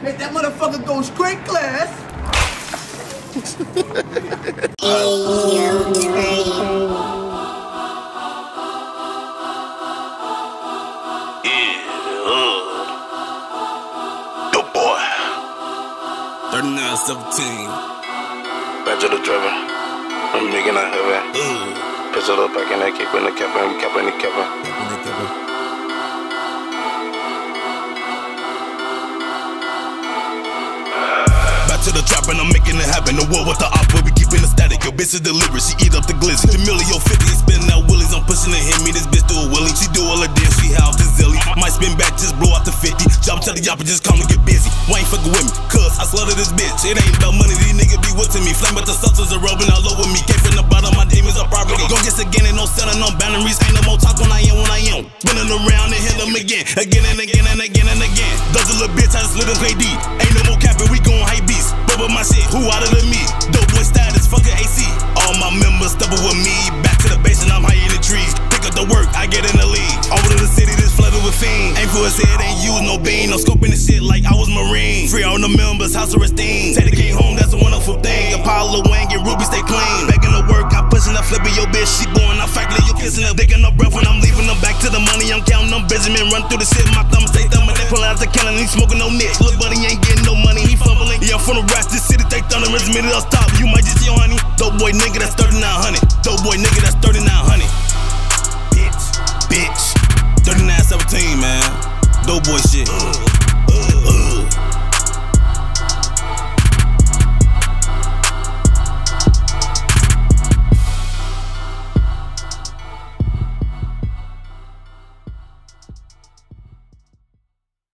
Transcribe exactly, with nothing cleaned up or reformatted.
Make that motherfucker go straight class. thirty-nine seventeen. Back to the driver. I'm making a heavy. Uh. Pistol up back in that, keep in the cap, in the cap, in the cap. Back to the trap and I'm making it happen. The war with the op, but we keeping it static. Your bitch is deliberate, she eat up the glizzy. Emilio fifty, spinning out willies. I'm pushing to hit me, this bitch do a willie. She do all her dance, she house the zilly. Might spin back, just blow out the fifty. Drop to the yopper, just come and get busy. Why ain't fucking with me? Cuz I slaughter this bitch. It ain't about money, these niggas be with me. Flame with the substance are rubbing all over me. Came from the bottom, my demons are property. Go get again, ain't no selling, no boundaries. Ain't no more talk when I am, when I am. Spinning around and hit them again. Again and again and again and again. Does a little bitch, I just lit him K D. Ain't no more capping, we gon' high beats. Bubble my shit, who out of the me? Dope boy status, fucking A C. All my members steppin' with me. Back to the base and I'm high in the trees. Pick up the work, I get in the league. Over to the city, this flooded with fiends. Aim for his head, ain't use no beam. I'm scoping this shit like I was Marine. Free all the members, house arresting. Teddy came home, that's a wonderful thing. Apollo Wang and Ruby stay clean. Back in the work, I'm pushing up, flipping your bitch. She going out factory, you kissing her. Digging no breath when I'm leaving them. Back to the money, I'm counting them. Benjamin run through the shit, my thumbs stay thumbing. They pull out the cannon, he smoking no niche. Little buddy ain't getting no money, he fumbling. Yeah, I'm from the rest, this city they thunder. It's minute I'll stop, you might just see your honey. Dope boy nigga, that's thirty-nine hundred. Dope boy nigga, that's thirty-nine hundred. Bitch, bitch. thirty-nine seventeen, man. Dope boy shit.